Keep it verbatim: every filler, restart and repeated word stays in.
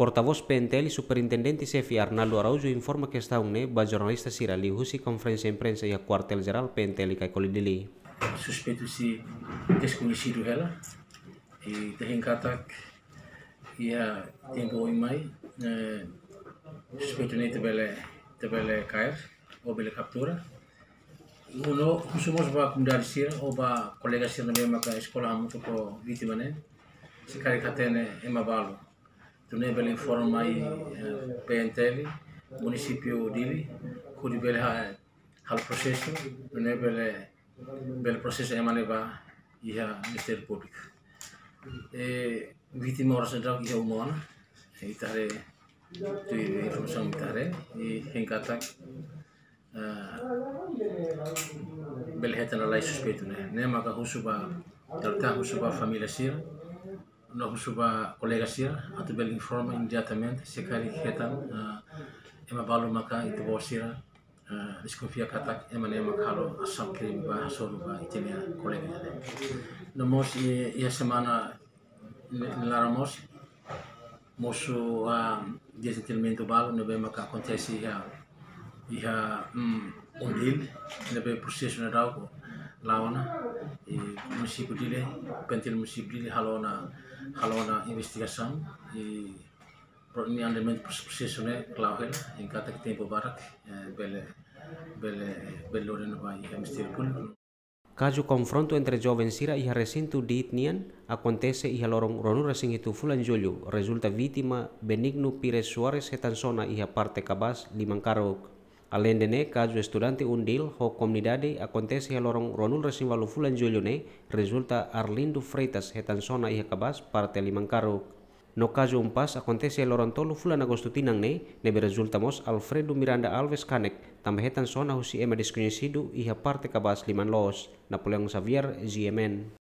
Portavoz P N T L y Superintendente Sefi Arnaldo Araújo informa que está un ba jornalista sira li husi conferência de imprensa e a quartel geral P N T L kai kolidili. Suspeito-se desconhecido ela e tem katak ia tempo em mai suspeito nem tabele tabele cair ou bele captura. Uno somos ba comunidade sira ou ba colega sira na mesma ka escola muito ko vítima né se cari catene é mabalo. Tu ne bele informa aí P N T L município dele que bele ha hal processo ne bele bel processo é maneva e a Ministério Público. E vítima ora sedang ia umona, itare tu informação itare e hengkata bel hetana lai suspeito né, né maka husuba dalta husuba família sir, no husuba colega sir, atau bel informa imediatamente sekali hetan ema balu maka itu bosira desconfia katak emane makalo asal crime ba solo ba itenia colega nomos e a semana laramos moço a desenvolvimento balo no bem que acontece ia ia um deal no bem processo na rau laona e município dele pentil município dele halona halona investigação e ini andamento processo né claro em cada tempo barak bele bele bele no vai Ministério Público. Caso confronto entre jovens sira e recinto de Itnian acontece e lorong ronu racing itu fulan julho resulta vítima Benigno Pires Soares hetansona e a parte cabas Limangkarok. Além de ne caso estudante undil ho comunidade acontece e lorong ronu racing valu fulan julho ne resulta Arlindo Freitas hetansona e a cabas parte Limangkarok. No caso um pas acontece e lorong tolu fulan agosto tinang ne nebe resultamos Alfredo Miranda Alves Canek também hetansona husi ema desconhecido e a parte cabas Liman Los Napoleão Xavier G M N.